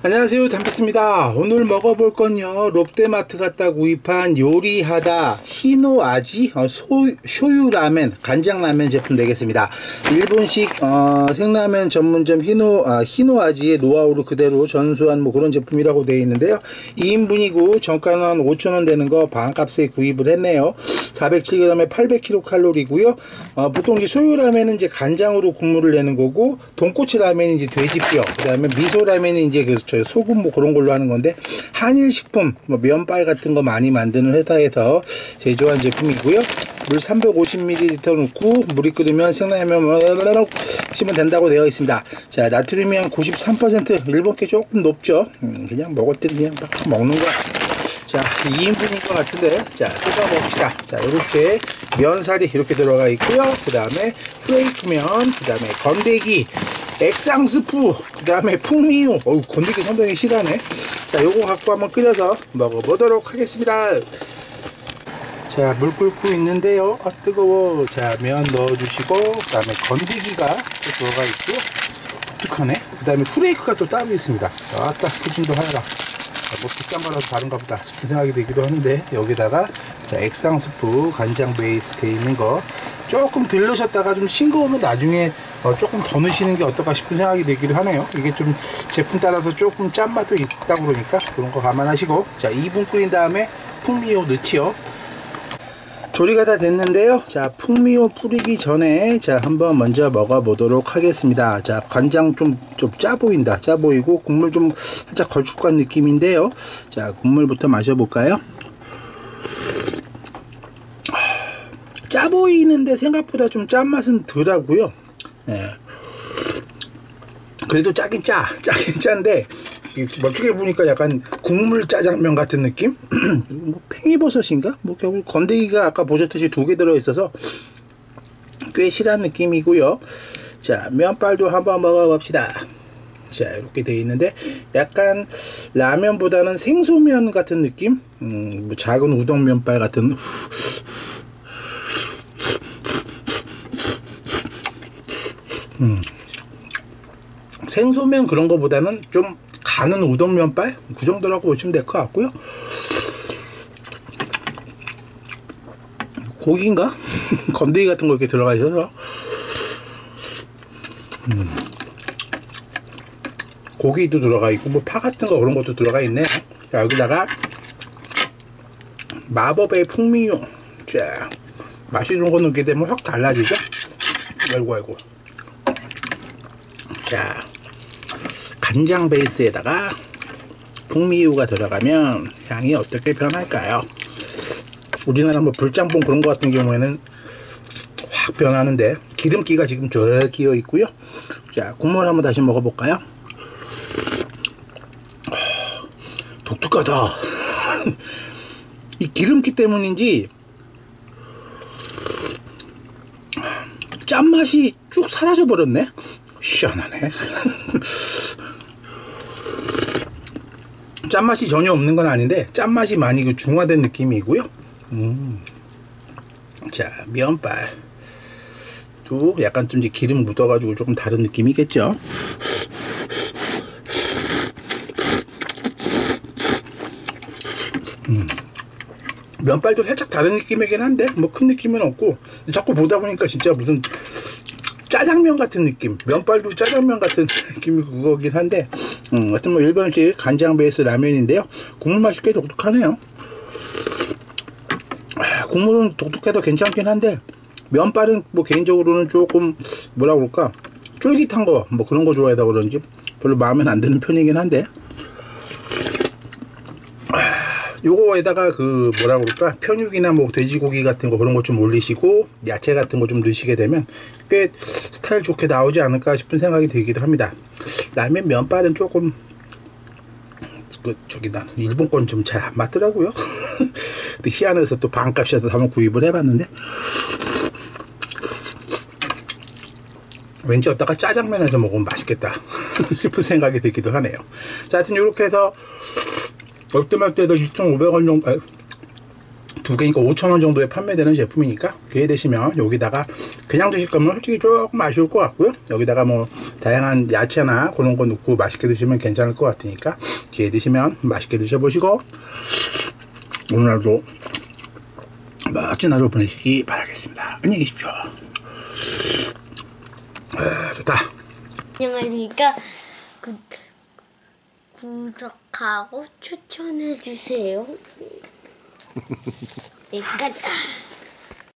안녕하세요, 담비스입니다. 오늘 먹어볼 건요, 롯데마트 갔다 구입한 요리하다 히노아지 쇼유라멘 간장라멘 제품 되겠습니다. 일본식 생라면 전문점 히노아지의 노하우를 그대로 전수한 그런 제품이라고 되어 있는데요. 2인분이고 정가는 5,000원 되는 거 반값에 구입을 했네요. 407g에 800kcal이고요. 보통 이제 쇼유라멘은 이제 간장으로 국물을 내는 거고, 돈코츠 라멘은 이제 돼지뼈, 그 다음에 미소 라멘은 이제 소금 그런 걸로 하는 건데, 한일식품 면발 같은 거 많이 만드는 회사에서 제조한 제품이고요. 물 350ml 넣고 물이 끓으면 생라면 넣으시면 된다고 되어 있습니다. 자, 나트륨이 한 93%, 일본 게 조금 높죠. 그냥 먹을 때 그냥 막 먹는 거. 자, 2인분인 것 같은데, 자, 뜯어 봅시다. 자, 이렇게 면살이 이렇게 들어가 있고요. 그 다음에 프레이크면, 그 다음에 건더기, 액상스프, 그 다음에 풍미유. 건더기 상당히 실하네. 자, 요거 갖고 한번 끓여서 먹어보도록 하겠습니다. 자, 물 끓고 있는데요. 아, 뜨거워. 자, 면 넣어주시고, 그 다음에 건더기가 또 들어가 있고, 독특하네. 그 다음에 프레이크가 또 따로 있습니다. 아따, 후진도 하여라. 뭐 비싼 거라서 다른가 보다 싶은 생각이 들기도 하는데, 여기다가 자, 액상스프 간장 베이스 돼 있는 거 조금 덜 넣으셨다가 좀 싱거우면 나중에 조금 더 넣으시는 게 어떨까 싶은 생각이 들기도 하네요. 이게 좀 제품 따라서 조금 짠맛도 있다 그러니까 그런 거 감안하시고, 자, 2분 끓인 다음에 풍미유 넣지요. 조리가 다 됐는데요. 자, 풍미유 뿌리기 전에 자, 한번 먼저 먹어보도록 하겠습니다. 자, 간장 좀 짜 보인다. 짜 보이고 국물 좀 살짝 걸쭉한 느낌인데요. 자, 국물부터 마셔볼까요? 짜 보이는데 생각보다 좀 짠맛은 덜하고요. 예. 그래도 짜긴 짠데 멀쩡해 보니까 약간 국물 짜장면 같은 느낌? 뭐 팽이버섯인가? 뭐 결국 건더기가 아까 보셨듯이 2개 들어있어서 꽤 실한 느낌이고요. 자, 면발도 한번 먹어봅시다. 자, 이렇게 되어 있는데 약간 라면보다는 생소면 같은 느낌? 뭐 작은 우동 면발 같은. 생소면 그런 거보다는 좀 가는 우동 면발? 그 정도라고 보시면 될 것 같고요. 고기인가? 건더기 같은 거 이렇게 들어가 있어서 고기도 들어가 있고 뭐 파 같은 거 그런 것도 들어가 있네. 자, 여기다가 마법의 풍미유. 자, 맛있는 거 넣게 되면 확 달라지죠? 아이고. 자, 간장 베이스에다가 풍미유가 들어가면 향이 어떻게 변할까요? 우리나라 뭐 불짬뽕 그런 거 같은 경우에는 확 변하는데, 기름기가 지금 쭉 끼어 있고요. 자, 국물 한번 다시 먹어볼까요? 독특하다. 이 기름기 때문인지 짠맛이 쭉 사라져 버렸네. 시원하네. 짠맛이 전혀 없는 건 아닌데 짠맛이 많이 중화된 느낌이고요. 자, 면발도 약간 좀 이제 기름 묻어가지고 조금 다른 느낌이겠죠. 면발도 살짝 다른 느낌이긴 한데 뭐 큰 느낌은 없고, 자꾸 보다 보니까 진짜 무슨 짜장면 같은 느낌, 면발도 짜장면 같은 느낌이 그거긴 한데, 하여튼 뭐 일본식 간장 베이스 라면인데요. 국물 맛이 꽤 독특하네요. 국물은 독특해서 괜찮긴 한데 면발은 뭐 개인적으로는 조금 뭐라 그럴까, 쫄깃한 거 뭐 그런 거 좋아해서 그런지 별로 마음에 안 드는 편이긴 한데, 요거에다가 그 뭐라 그럴까, 편육이나 뭐 돼지고기 같은 거 그런 거 좀 올리시고 야채 같은 거 좀 넣으시게 되면 꽤 스타일 좋게 나오지 않을까 싶은 생각이 들기도 합니다. 라면 면발은 조금 난 일본 건 좀 잘 안 맞더라고요. 근데 희한해서 또 반값이어서 한번 구입을 해봤는데 왠지 어디다가 짜장면에서 먹으면 맛있겠다 싶은 생각이 들기도 하네요. 자, 하여튼 이렇게 해서 롯데마트에서 2,500원 정도, 두 개니까 5,000원 정도에 판매되는 제품이니까 기회 되시면 여기다가 그냥 드실 거면 솔직히 조금 아쉬울 것 같고요. 여기다가 뭐 다양한 야채나 그런 거 넣고 맛있게 드시면 괜찮을 것 같으니까 기회 되시면 맛있게 드셔보시고 오늘도 멋진 하루 보내시기 바라겠습니다. 안녕히 계십시오. 좋다. 안녕하십니까. 구독하고 추천해주세요. 여기까지.